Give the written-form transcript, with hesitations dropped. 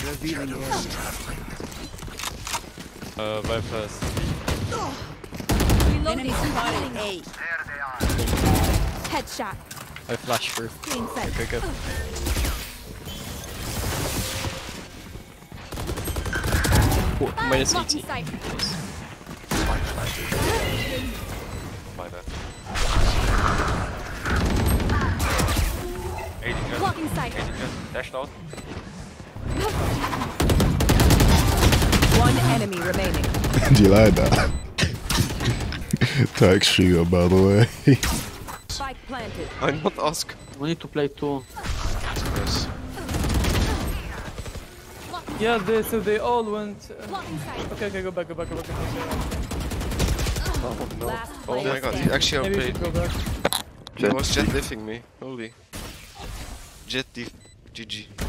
Revealing area. By first. Enemy spotted A. Headshot. I flash through. Clean sight. Okay, go. Minus Blocking 80. sight. My bad. Blocking sight. Dashed out. One enemy remaining. Do you like that? Tag shooter, by the way. Spike planted. I'm not ask. We need to play two. Yes. Yeah, so they all went. Blocking sight. Okay, go back. Oh no. Last Oh player my god, he standing. actually Maybe we should outplayed go me. back. He was Jett Diffing me. Holy. Jett Diff. GG.